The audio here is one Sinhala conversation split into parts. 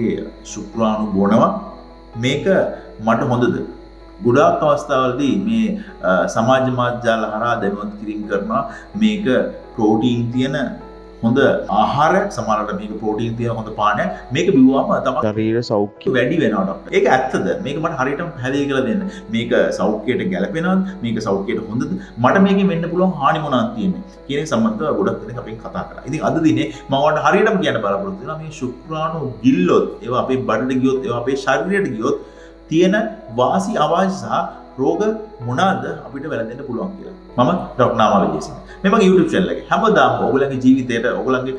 වගේ ශුක්‍රාණු බොනවා මේක මට හොඳද? ගොඩාක් අවස්ථාවලදී මේ සමාජ මාධ්‍යාල හරහා දැනුවත් කිරීම කරනවා මේක ප්‍රෝටීන් තියෙන හොඳ ආහාරයක්, සමහරවිට මේක ප්‍රෝටීන් තියෙන හොඳ පානයක්, මේක බිව්වම තමයි ශරීර සෞඛ්‍ය වැඩි වෙනවා ඩොක්ටර්. ඒක ඇත්තද? මේක මට හරියටම පැහැදිලි කරලා දෙන්න. මේක සෞඛ්‍යයට ගැලපෙනවද? මේක සෞඛ්‍යයට හොඳද? මට මේකෙන් වෙන්න පුළුවන් හානි මොනවද තියෙන්නේ? කියන එක සම්බන්ධව ගොඩක් දෙනෙක් අපෙන් කතා කරා. ඉතින් අද දිනේ මම ඔයාලට හරියටම කියන්න බලාපොරොත්තු වෙනවා මේ ශුක්‍රාණු ගිල්ලොත්, ඒවා අපේ බඩට ගියොත්, ඒවා අපේ ශරීරයට ගියොත් තියෙන වාසි අවාසි සහ රෝග මොනවාද අපිට වැළඳෙන්න පුළුවන් කියලා. මම ඩොක්ටර් නාමල් විජේසිංහ. මේ මගේ YouTube channel එකේ හැමදාම ඔයගොල්ලන්ගේ ජීවිතයට, ඔයගොල්ලන්ගේ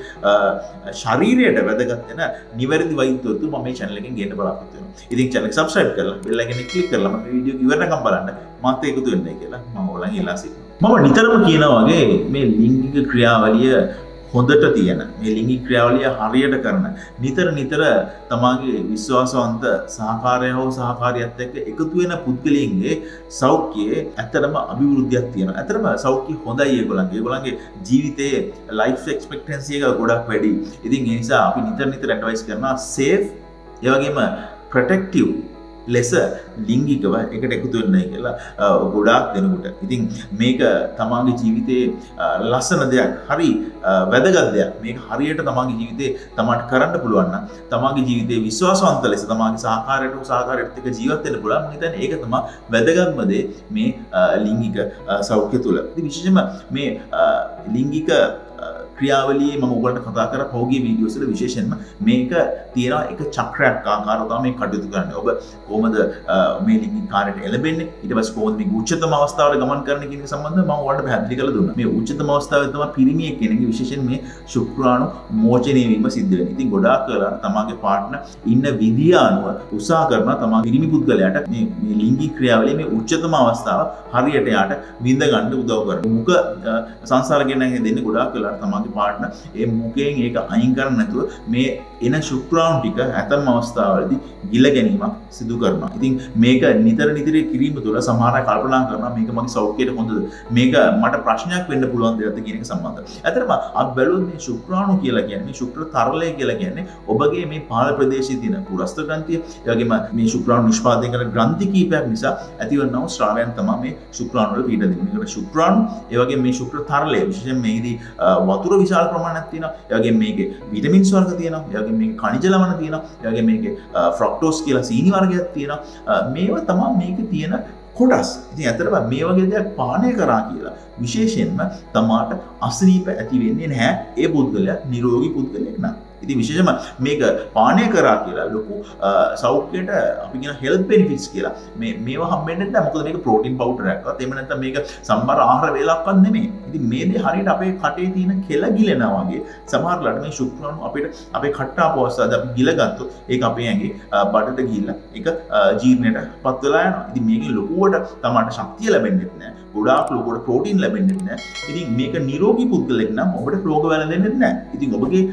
ශරීරයට වැදගත් වෙන නිවැරදි වෛද්‍යවරු මම මේ channel එකෙන් ගේන්න බලාපොරොත්තු වෙනවා. ඉතින් channel එක subscribe කරලා bell icon එක click කරලා මම වීඩියෝ ඉවරනකම් බලන්න මාත් එකතු වෙන්නයි කියලා මම ඔයගොල්ලන් ඉල්ලා සිටිනවා. මම නිතරම කියනවා වගේ මේ ලිංගික ක්‍රියාවලිය හොඳට තියෙන, මේ ලිංගික ක්‍රියාවලිය හරියට කරන, නිතර තමාගේ විශ්වාසවන්ත සහකාරය හෝ සහකාරියත් එක්ක එකතු වෙන පුද්ගලයන්ගේ සෞඛ්‍යයේ ඇත්තටම අභිවෘද්ධියක් තියෙනවා. ඇත්තටම සෞඛ්‍ය හොඳයි ඒගොල්ලන්ගේ. ඒගොල්ලන්ගේ ජීවිතයේ ලයිෆ් එක්ස්පෙක්ටන්සි එක ගොඩක් වැඩි. ඉතින් ඒ නිසා අපි නිතර ඇඩ්වයිස් කරනවා සේෆ් ඒ වගේම ප්‍රොටෙක්ටිව් ලෙස ලිංගිකව එකට එකතු වෙන්නයි කියලා ගොඩාක් දෙනෙකුට. ඉතින් මේක තමාගේ ජීවිතයේ ලස්සන දෙයක්, හරි වැදගත් දෙයක්. මේක හරියට තමාගේ ජීවිතේ තමාට කරන්න පුළුවන් නම්, තමාගේ ජීවිතේ විශ්වාසවන්ත ලෙස තමාගේ සහකාරයට එක්ක ජීවත් වෙන්න පුළුවන්. මම හිතන්නේ ඒක තමයි වැදගත්ම දේ මේ ලිංගික සෞඛ්‍ය තුල. ඉතින් විශේෂයෙන්ම මේ ලිංගික ක්‍රියාවලියේ මම ඔයගලට කතා කරා පහුගිය වීඩියෝස් වල විශේෂයෙන්ම මේක තියෙනවා එක චක්‍රයක් ආකාරව තමයි මේ කටයුතු කරන්නේ. ඔබ කොහොමද මේ ලිංගික කාර්යයට එළඹෙන්නේ? ඊට පස්සේ කොහොමද මේ උච්චතම අවස්ථාවට ගමන් කරන්නේ කියන එක සම්බන්ධව මම ඔයාලට පැහැදිලි කරලා දුන්නා. මේ උච්චතම අවස්ථාවේ තමයි පිරිමියෙක් කෙනෙක්ගේ විශේෂයෙන් මේ ශුක්‍රාණු මෝචනය වීම සිද්ධ වෙන්නේ. ඉතින් ගොඩාක් වෙලාවට තමාගේ පාර්ට්නර් ඉන්න විදිය අනුව උත්සාහ කරනවා තමා පිරිමි පුද්ගලයාට මේ ලිංගික ක්‍රියාවලියේ මේ උච්චතම අවස්ථාව හරියට යාට විඳ ගන්න උදව් කරනවා. මුක සංසාර ගෙනගෙන දෙන්නේ ගොඩාක් වෙලාවට තමා පාර්ට්නර් ඒ මුකයෙන් ඒක අයින් කරන්නේ නැතුව මේ එන ශුක්‍රාණු ටික ඇතම් අවස්ථාවලදී ගිල ගැනීමක් සිදු කරනවා. ඉතින් මේක නිතර කිරීම තුළ සමහර අය කල්පනා කරනවා මේක මගේ සෞඛ්‍යයට හොඳද? මේක මට ප්‍රශ්නයක් වෙන්න පුළුවන් දෙයක්ද කියන එක සම්බන්ධව. ඇත්තටම අපි බැලුවොත් මේ ශුක්‍රාණු කියලා කියන්නේ, මේ ශුක්‍ර තරලය කියලා කියන්නේ ඔබගේ මේ පාල ප්‍රදේශයේ තියෙන පුරස්ත ග්‍රන්ථිය, ඒ වගේම මේ ශුක්‍රාණු නිෂ්පාදනය කරන ග්‍රන්ථි කීපයක් නිසා ඇතිවන ස්‍රාවයන් තමයි මේ ශුක්‍රාණු වල පීඩ දෙන්නේ. මේකට ශුක්‍රාණු, ඒ වගේම මේ ශුක්‍ර තරලය විශේෂයෙන් මේකදී වතුර විශාල ප්‍රමාණයක් තියෙනවා. ඒ වගේම මේකේ විටමින්ස් වර්ග තියෙනවා. ඒ වගේම මේකේ khනිජ ලවණ තියෙනවා. ඒ වගේම මේකේ ෆ්‍රොක්ටෝස් කියලා සීනි වර්ගයක් තියෙනවා. මේවා තමයි මේකේ තියෙන කොටස්. ඉතින් ඇත්තටම මේ වගේ දේවල් පානය කරා කියලා විශේෂයෙන්ම තමාට අසනීප ඇති වෙන්නේ නැහැ. ඒ පුද්ගලයා නිරෝගී පුද්ගලයෙක් නම්. ඉතින් විශේෂයෙන්ම මේක පානය කරා කියලා ලොකු සෞඛ්‍යයට අපි කියන හෙල්ත් බෙනිෆිට්ස් කියලා මේවා හම්බෙන්නේ නැහැ. මොකද මේක ප්‍රෝටීන් පවුඩර් එකක්වත් එහෙම නැත්නම් මේක සම්බර ආහාර වේලක්වත් නෙමෙයි. ඉතින් මේ දේ හරියට අපේ කටේ තියෙන කෙල ගිලෙනවා වගේ සමහරවිට මේ ශුක්‍රාණු අපිට අපේ කට්ට ආපු අවස්ථාවේදී අපි ගිල ගත්තොත් ඒක අපේ ඇඟේ බඩට ගිහිල්ලා ඒක ජීර්ණයට පත් වෙලා යනවා. ඉතින් මේකෙන් ලොකුවට තමයි ශක්තිය ලැබෙන්නේ නැහැ. ගොඩාක් ලොකුවට ප්‍රෝටීන් ලැබෙන්නේ නැහැ. ඉතින් මේක නිරෝගී පුද්ගලෙක් නම් ඔබට රෝග වැළඳෙන්නේ නැහැ. ඉතින්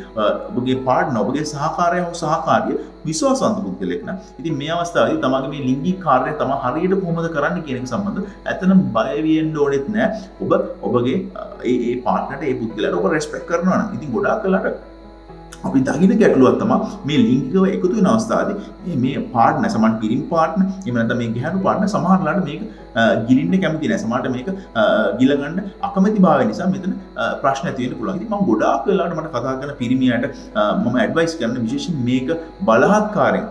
ඔබගේ පාර්ට්නර්, ඔබගේ සහකාරය හෝ සහකාරිය විශ්වාසවන්ත පුද්ගලෙක් නම් ඉතින් මේ අවස්ථාවේදී තමගේ මේ ලිංගික කාර්යය තම හරියට කොහොමද කරන්න කියන එක සම්බන්ධව ඇත්තනම් බය වෙන්න ඕනෙත් නැහැ. ඔබගේ ඒ පාර්ට්නර්ට, ඒ පුද්ගලයාට ඔබ රෙස්පෙක්ට් කරනවා නම්. ඉතින් ගොඩාක් වෙලාවට අපි දකින්න ගැටලුවක් තමයි මේ ලිංගිකව එකතු වෙන අවස්ථාවේදී මේ පාර්ට්නර්, සමහර පිරිමි පාර්ට්නර්, එහෙම නැත්නම් මේ ගැහැණු පාර්ට්නර් සමහරලාට මේක ගිලින්න කැමති නැහැ. සමහරට මේක ගිල ගන්න අකමැති භාවය නිසා මෙතන ප්‍රශ්න ඇති වෙන්න පුළුවන්. ඉතින් මම ගොඩාක් වෙලාවට මට කතා කරන පිරිමියාට මම ඇඩ්වයිස් කරන විශේෂයෙන් මේක බලහත්කාරයෙන්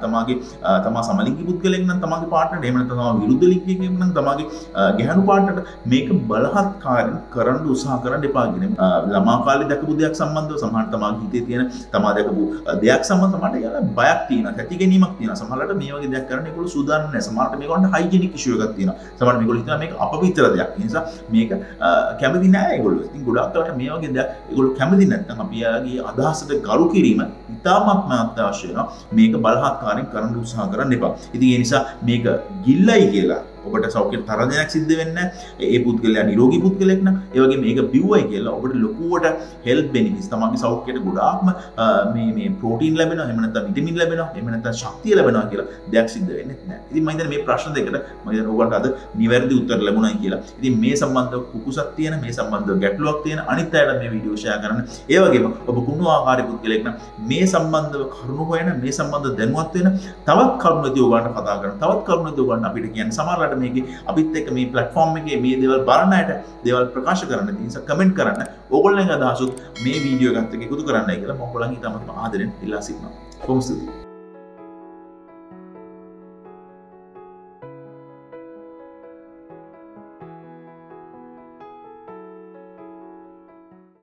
තමා සමලිංගික පුද්ගලයෙක් නම් තමාගේ පාර්ට්නර්, එහෙම නැත්නම් තමා විරුද්ධ ලිංගිකයෙක් නම් තමාගේ ගැහැණු පාර්ට්නර්ට මේක බලහත්කාරයෙන් කරන්න උත්සාහ කරන්න එපා කියන ළමා කාලේ දැකපු දෙයක් සම්බන්ධව සමහර තමාගේ හිතේ තියෙන තමා දැකපු දෙයක් සම්බන්ධව මට යාලා බයක් තියෙනවා, තැති ගැනීමක් තියෙනවා. සමහරවිට මේ වගේ දෙයක් කරන්න ඒගොල්ලෝ සූදානම් නැහැ. සමහරවිට මේගොල්ලන්ට හයිජිනික් ඉෂුව එකක් තියෙනවා. සමහරවිට මේගොල්ලෝ හිතනවා මේක අපවිත්‍ර දෙයක්. ඒ නිසා මේක කැමති නැහැ ඒගොල්ලෝ. ඉතින් ගොඩාක් වෙලාවට මේ වගේ දෙයක් ඒගොල්ලෝ කැමති නැත්නම් අපි යාගේ අදහසට ගරු කිරීම ඉතාමත්ම අත්‍යවශ්‍ය වෙනවා. මේක බලහත්කාරයෙන් කරන්න උත්සාහ කරන්න එපා. ඉතින් ඒ නිසා මේක ගිල්ලයි කියලා ඔබට සෞඛ්‍යයට තරණයක් සිද්ධ වෙන්නේ නැහැ. ඒ පුද්ගලයා නිරෝගී පුද්ගලෙක් නම් ඒ වගේ මේක බිව්වයි කියලා ඔබට ලොකුවට හෙල්ත් බෙනිෆිට්ස් තමන්ගේ සෞඛ්‍යයට ගොඩාක්ම මේ ප්‍රෝටීන් ලැබෙනවා, එහෙම නැත්නම් විටමින් ලැබෙනවා, එහෙම නැත්නම් ශක්තිය ලැබෙනවා කියලා දෙයක් සිද්ධ වෙන්නේ නැහැ. ඉතින් මම හිතන්නේ මේ ප්‍රශ්න දෙකට මම හිතන්නේ ඔයගොල්ලන්ට අද නිවැරදි උත්තර ලැබුණා කියලා. ඉතින් මේ සම්බන්ධව කුකුසක් තියෙන, මේ සම්බන්ධව ගැටලුවක් තියෙන අනිත් අයට මේ වීඩියෝ ෂෙයා කරන්න. ඒ වගේම ඔබ කුණු ආකාරී පුද්ගලෙක් නම් මේ සම්බන්ධව කරුණු හොයන, මේ සම්බන්ධව දැනුවත් වෙන තවත් කරුණු ඇති ඔයගොල්ලන්ට කතා කරන්න. තවත් කරුණු ඇති ඔයගොල්ලන් අපිට කියන්න. සමහරවිට මේකේ අපිත් එක්ක මේ platform එකේ මේ දේවල් බලන අයට දේවල් ප්‍රකාශ කරන්න තියෙන කමෙන්ට් කරන්න. ඕගොල්ලන්ගේ අදහසුත් මේ වීඩියෝ එකත් එක්ක එකතු කරන්නයි කියලා මම ඔයගොල්ලන්ගේ ඉතාමත් ආදරෙන් ඉල්ලා සිටිනවා. කොහොමද?